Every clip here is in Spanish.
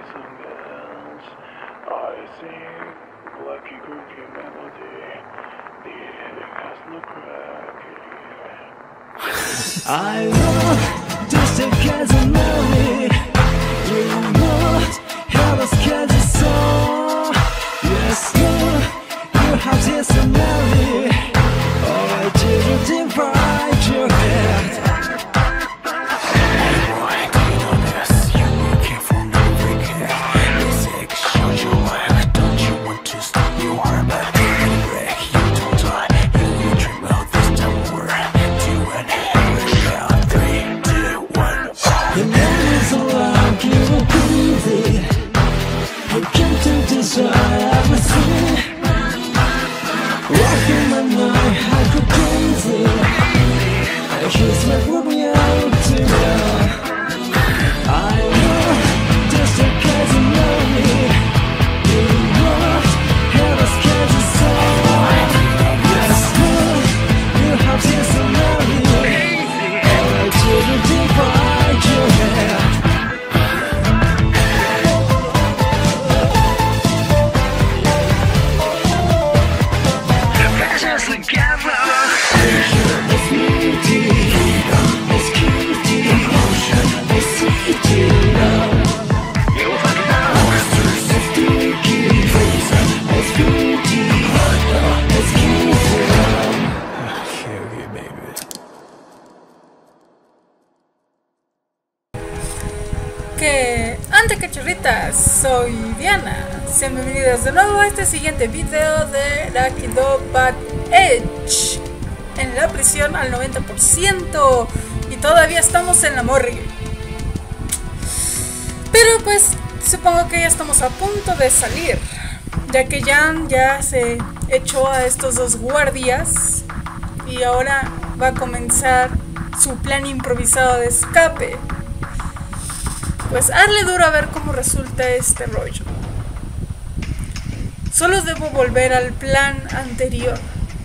songs. I sing lucky groovy melody. The ending has no crack. I love just a casualty. You want have a schedule song. Yes, you have this melody. Oh, I didn't divide your head. Soy Diana, sean bienvenidos de nuevo a este siguiente video de Rakido Bad Edge en la prisión al 90% y todavía estamos en la morgue, pero pues supongo que ya estamos a punto de salir, ya que Jan ya se echó a estos dos guardias y ahora va a comenzar su plan improvisado de escape. Pues hazle duro a ver cómo resulta este rollo. Solo debo volver al plan anterior.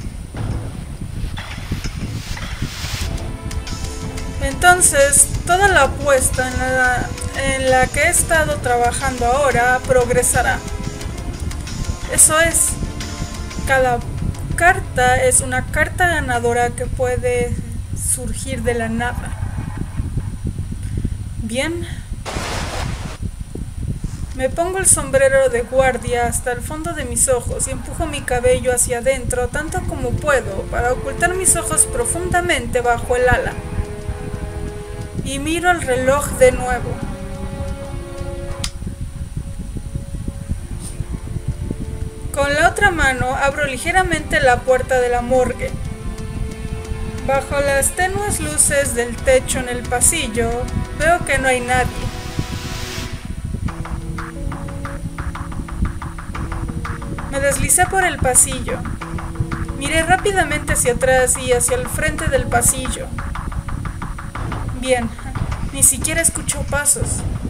Entonces, toda la apuesta en la que he estado trabajando ahora progresará. Eso es, cada carta es una carta ganadora que puede surgir de la nada. Bien. Me pongo el sombrero de guardia hasta el fondo de mis ojos y empujo mi cabello hacia adentro tanto como puedo para ocultar mis ojos profundamente bajo el ala. Y miro el reloj de nuevo. Con la otra mano abro ligeramente la puerta de la morgue. Bajo las tenues luces del techo en el pasillo, veo que no hay nadie. Me deslicé por el pasillo. Miré rápidamente hacia atrás y hacia el frente del pasillo. Bien, ni siquiera escuchó pasos.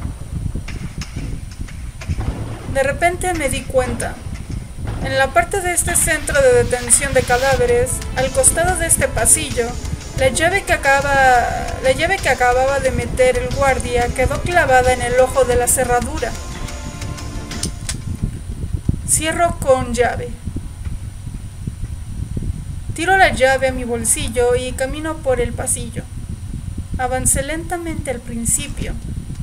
De repente me di cuenta. En la parte de este centro de detención de cadáveres, al costado de este pasillo, la llave que acababa de meter el guardia quedó clavada en el ojo de la cerradura. Cierro con llave. Tiro la llave a mi bolsillo y camino por el pasillo. Avancé lentamente al principio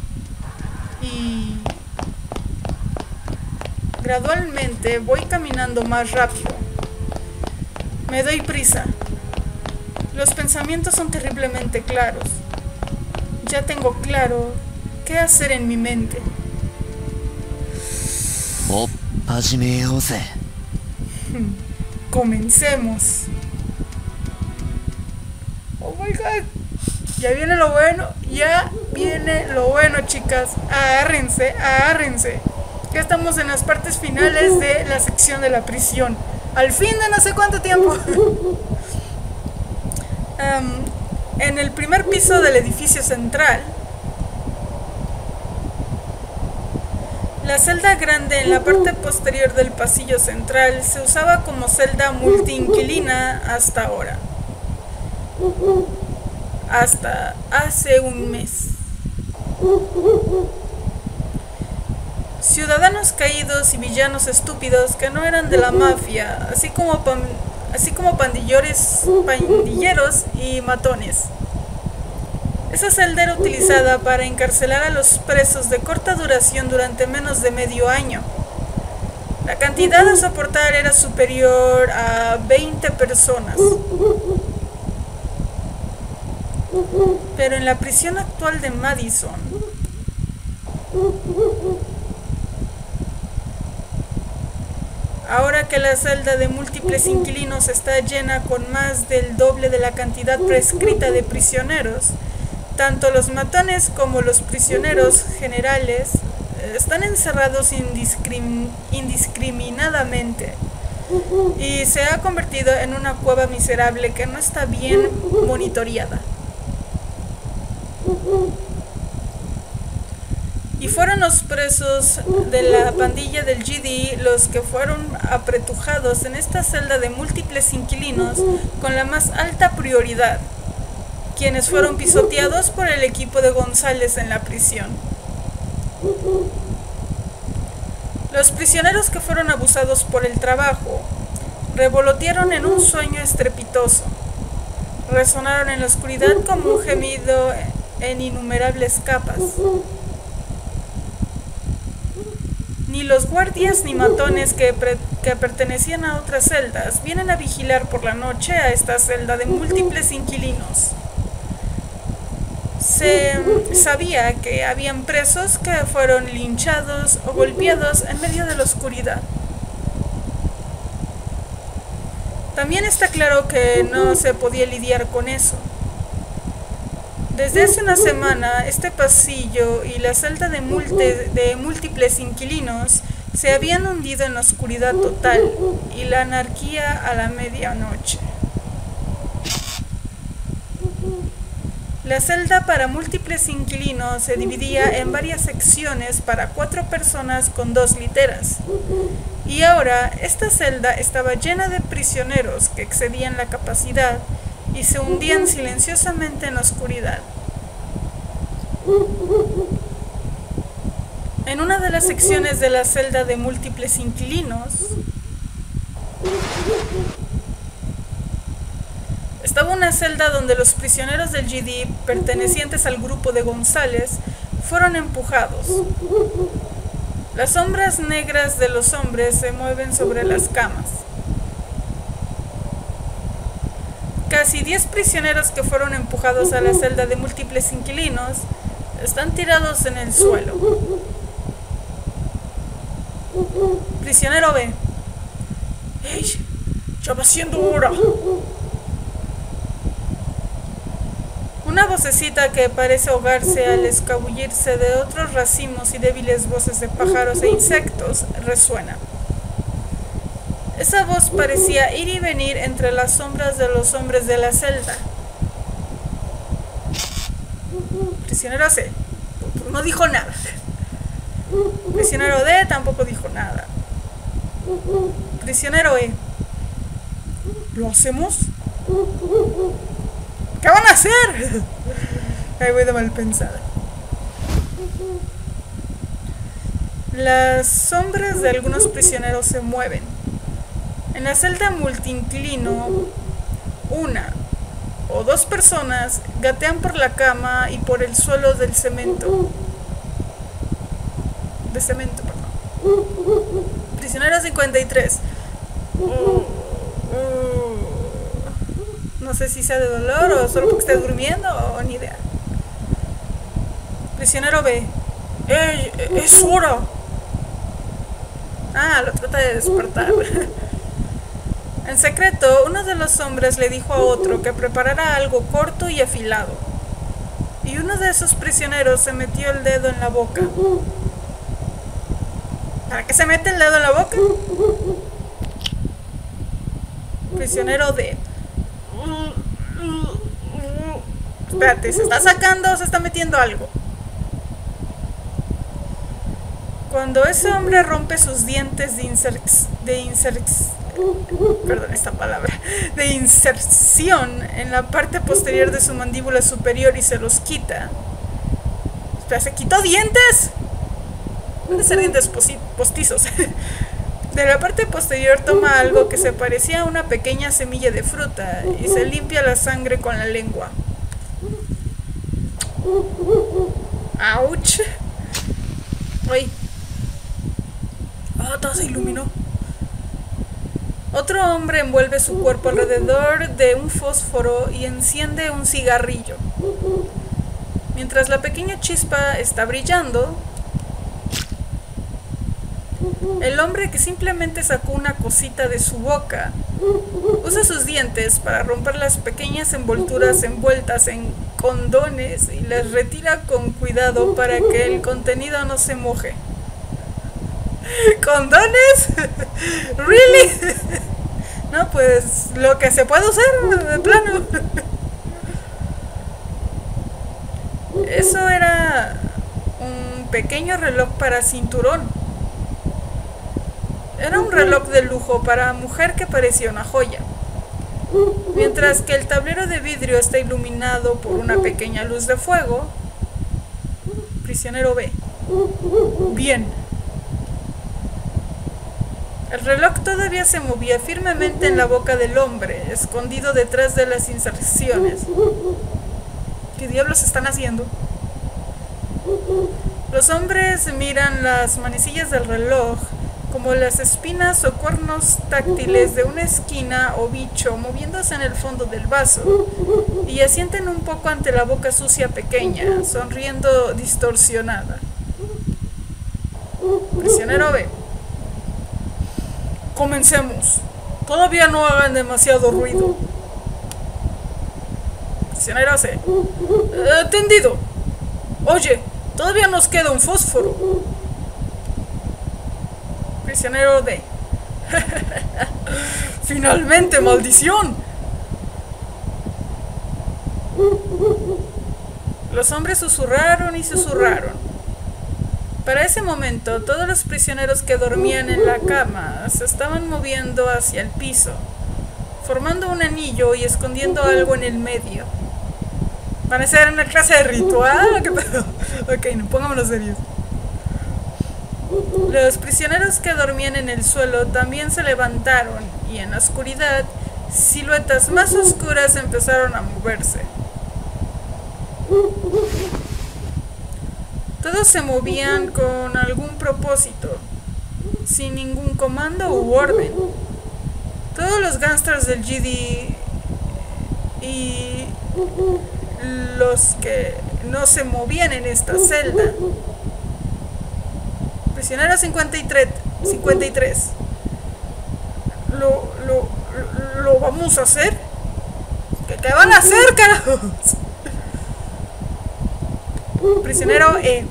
y gradualmente voy caminando más rápido. Me doy prisa. Los pensamientos son terriblemente claros. Ya tengo claro qué hacer en mi mente. Comencemos. Oh my god. Ya viene lo bueno. Ya viene lo bueno, chicas. Agárrense, agárrense. Ya estamos en las partes finales de la sección de la prisión. Al fin de no sé cuánto tiempo. En el primer piso del edificio central, la celda grande en la parte posterior del pasillo central se usaba como celda multiinquilina hasta ahora. Hasta hace un mes. ciudadanos caídos y villanos estúpidos que no eran de la mafia, así como pandilleros y matones. Esa celda era utilizada para encarcelar a los presos de corta duración durante menos de medio año. La cantidad a soportar era superior a 20 personas. Pero en la prisión actual de Madison, ahora que la celda de múltiples inquilinos está llena con más del doble de la cantidad prescrita de prisioneros, tanto los matones como los prisioneros generales están encerrados indiscriminadamente y se ha convertido en una cueva miserable que no está bien monitoreada. Y fueron los presos de la pandilla del GD los que fueron apretujados en esta celda de múltiples inquilinos con la más alta prioridad, quienes fueron pisoteados por el equipo de González en la prisión. Los prisioneros que fueron abusados por el trabajo revolotearon en un sueño estrepitoso, resonaron en la oscuridad como un gemido en innumerables capas. Ni los guardias ni matones que pertenecían a otras celdas vienen a vigilar por la noche a esta celda de múltiples inquilinos. Se sabía que habían presos que fueron linchados o golpeados en medio de la oscuridad. También está claro que no se podía lidiar con eso. Desde hace una semana, este pasillo y la celda de múltiples inquilinos se habían hundido en la oscuridad total y la anarquía a la medianoche. La celda para múltiples inquilinos se dividía en varias secciones para 4 personas con 2 literas. Y ahora, esta celda estaba llena de prisioneros que excedían la capacidad y se hundían silenciosamente en la oscuridad. En una de las secciones de la celda de múltiples inquilinos estaba una celda donde los prisioneros del GD pertenecientes al grupo de González fueron empujados. Las sombras negras de los hombres se mueven sobre las camas. Casi 10 prisioneros que fueron empujados a la celda de múltiples inquilinos están tirados en el suelo. Prisionero B. ¡Ey! ¡Ya va siendo hora! Una vocecita que parece ahogarse al escabullirse de otros racimos y débiles voces de pájaros e insectos resuena. Esa voz parecía ir y venir entre las sombras de los hombres de la celda. Prisionero C no dijo nada. Prisionero D tampoco dijo nada. Prisionero E. ¿Lo hacemos? ¿Qué van a hacer? Ay, voy de mal pensada. Las sombras de algunos prisioneros se mueven. En la celda multiinclino, 1 o 2 personas gatean por la cama y por el suelo del cemento. De cemento, perdón. Prisionero 53. No sé si sea de dolor o solo porque esté durmiendo o ni idea. Prisionero B. ¡Ey! ¡Es hora! Ah, lo trata de despertar. En secreto, uno de los hombres le dijo a otro que preparara algo corto y afilado. Y uno de esos prisioneros se metió el dedo en la boca. ¿Para qué se mete el dedo en la boca? Prisionero D. Espérate, ¿se está sacando o se está metiendo algo? Cuando ese hombre rompe sus dientes de inserción en la parte posterior de su mandíbula superior y se los quita. Espera, ¿se quitó dientes? Han de ser dientes postizos. De la parte posterior toma algo que se parecía a una pequeña semilla de fruta y se limpia la sangre con la lengua. ¡Auch! ¡Ay! ¡Ah, todo se iluminó! Otro hombre envuelve su cuerpo alrededor de un fósforo y enciende un cigarrillo. Mientras la pequeña chispa está brillando, el hombre, que simplemente sacó una cosita de su boca, usa sus dientes para romper las pequeñas envolturas envueltas en condones y las retira con cuidado para que el contenido no se moje. ¿Condones? ¿Really? No, pues lo que se puede usar, de plano. Eso era un pequeño reloj para cinturón. Era un reloj de lujo para mujer que parecía una joya. Mientras que el tablero de vidrio está iluminado por una pequeña luz de fuego. Prisionero B. Bien. El reloj todavía se movía firmemente en la boca del hombre, escondido detrás de las inserciones. ¿Qué diablos están haciendo? Los hombres miran las manecillas del reloj como las espinas o cuernos táctiles de una esquina o bicho moviéndose en el fondo del vaso, y asienten un poco ante la boca sucia pequeña, sonriendo distorsionada. Prisionero B. Comencemos. Todavía no hagan demasiado ruido. Prisionero C. Entendido. Oye, todavía nos queda un fósforo. Prisionero D. Finalmente, maldición. Los hombres susurraron y susurraron. Para ese momento, todos los prisioneros que dormían en la cama se estaban moviendo hacia el piso, formando un anillo y escondiendo algo en el medio. ¿Van a ser una clase de ritual? ¿Qué pedo? Ok, no, pongámonos serios. Los prisioneros que dormían en el suelo también se levantaron y en la oscuridad, siluetas más oscuras empezaron a moverse. Todos se movían con algún propósito, sin ningún comando u orden. Todos los gángsters del GD y los que no se movían en esta celda. Prisionero 53. ¿Lo vamos a hacer? ¿Qué van a hacer, carajos? Prisionero E.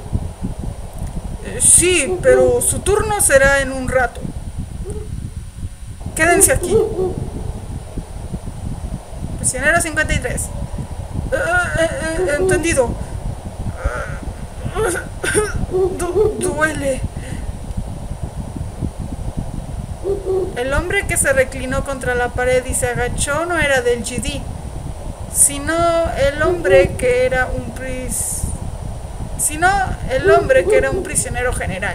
Sí, pero su turno será en un rato. Quédense aquí. Prisionero 53. Entendido. Duele. El hombre que se reclinó contra la pared y se agachó no era del GD, sino el hombre que era un prisionero general.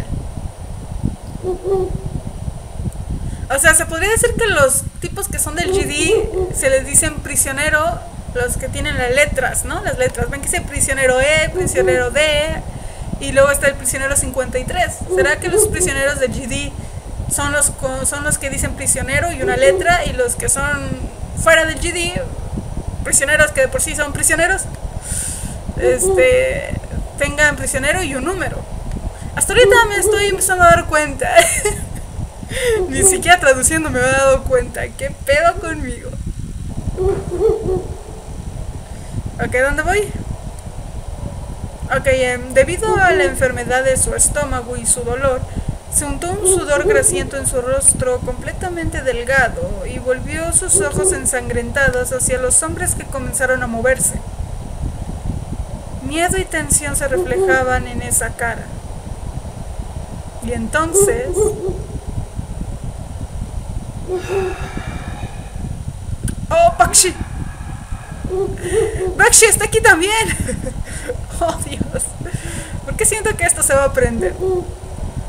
O sea, se podría decir que los tipos que son del GD se les dicen prisionero, los que tienen las letras, ¿no? Las letras. Ven que dice prisionero E, prisionero D, y luego está el prisionero 53. ¿Será que los prisioneros del GD son los que dicen prisionero y una letra, y los que son fuera del GD, prisioneros que de por sí son prisioneros, tengan prisionero y un número? Hasta ahorita me estoy empezando a dar cuenta. Ni siquiera traduciendo me he dado cuenta. ¿Qué pedo conmigo? Ok, ¿dónde voy? Ok, debido a la enfermedad de su estómago y su dolor, se untó un sudor grasiento en su rostro completamente delgado y volvió sus ojos ensangrentados hacia los hombres que comenzaron a moverse. Miedo y tensión se reflejaban en esa cara. Y entonces... ¡Oh, Bakshi! ¡Bakshi está aquí también! ¡Oh, Dios! ¿Por qué siento que esto se va a prender?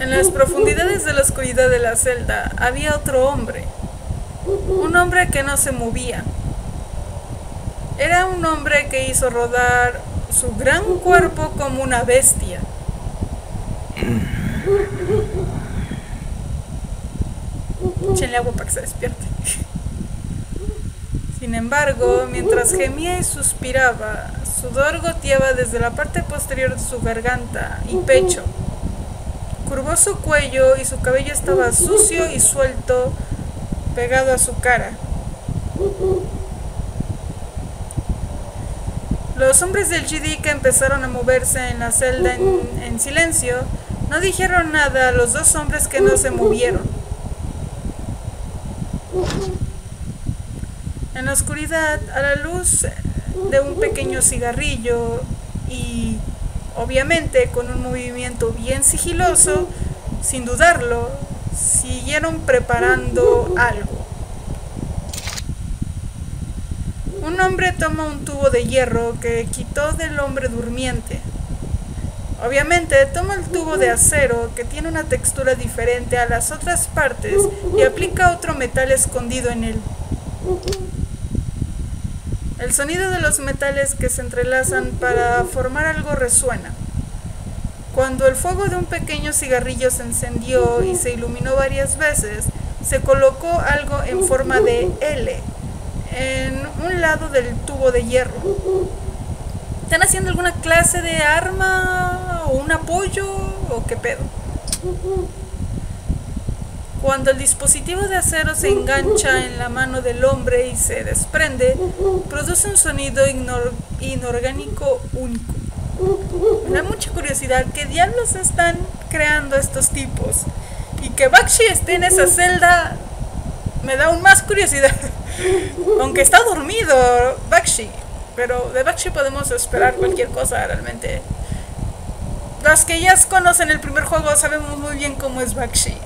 En las profundidades de la oscuridad de la celda había otro hombre. Un hombre que no se movía. Era un hombre que hizo rodar su gran cuerpo como una bestia. Échenle agua para que se despierte. Sin embargo, mientras gemía y suspiraba, sudor goteaba desde la parte posterior de su garganta y pecho. Curvó su cuello y su cabello estaba sucio y suelto, pegado a su cara. Los hombres del GD, que empezaron a moverse en la celda en silencio, no dijeron nada a los dos hombres que no se movieron. En la oscuridad, a la luz de un pequeño cigarrillo y, obviamente, con un movimiento bien sigiloso, sin dudarlo, siguieron preparando algo. Un hombre toma un tubo de hierro que quitó del hombre durmiente. Obviamente, toma el tubo de acero, que tiene una textura diferente a las otras partes, y aplica otro metal escondido en él. El sonido de los metales que se entrelazan para formar algo resuena. Cuando el fuego de un pequeño cigarrillo se encendió y se iluminó varias veces, se colocó algo en forma de L en un lado del tubo de hierro. ¿Están haciendo alguna clase de arma o un apoyo o qué pedo? Cuando el dispositivo de acero se engancha en la mano del hombre y se desprende, produce un sonido inorgánico único. Me da mucha curiosidad qué diablos están creando estos tipos. Y que Bakshi esté en esa celda me da aún más curiosidad. Aunque está dormido Bakshi, pero de Bakshi podemos esperar cualquier cosa realmente. Los que ya conocen el primer juego sabemos muy bien cómo es Bakshi.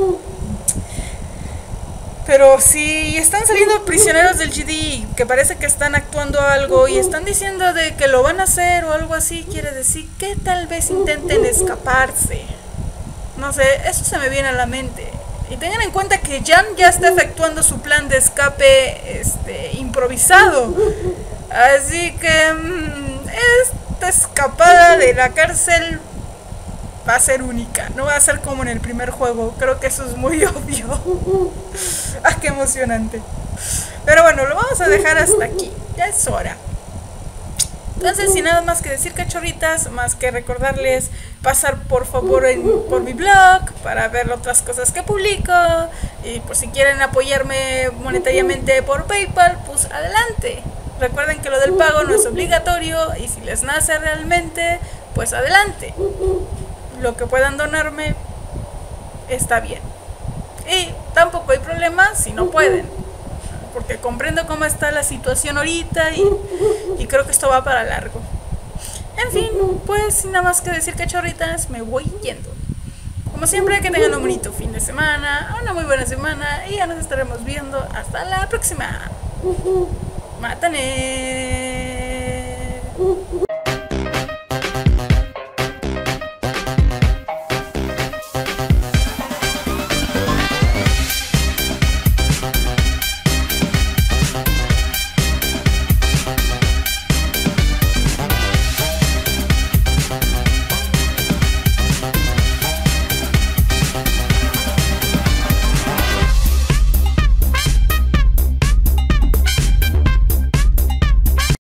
Pero si están saliendo prisioneros del GD que parece que están actuando algo y están diciendo de que lo van a hacer o algo así, quiere decir que tal vez intenten escaparse. No sé, eso se me viene a la mente. Y tengan en cuenta que Jan ya está efectuando su plan de escape improvisado. Así que esta escapada de la cárcel va a ser única, no va a ser como en el primer juego. Creo que eso es muy obvio. ¡Ah, qué emocionante! Pero bueno, lo vamos a dejar hasta aquí. Ya es hora. Entonces, sin nada más que decir, cachorritas, más que recordarles pasar por favor por mi blog para ver otras cosas que publico. Y por si quieren apoyarme monetariamente por PayPal, pues adelante. Recuerden que lo del pago no es obligatorio y si les nace realmente, pues adelante. Lo que puedan donarme está bien. Y tampoco hay problema si no pueden, porque comprendo cómo está la situación ahorita y creo que esto va para largo. En fin, pues sin nada más que decir, cachorritas, me voy yendo. Como siempre, que tengan un bonito fin de semana, una muy buena semana y ya nos estaremos viendo hasta la próxima. ¡Mátane!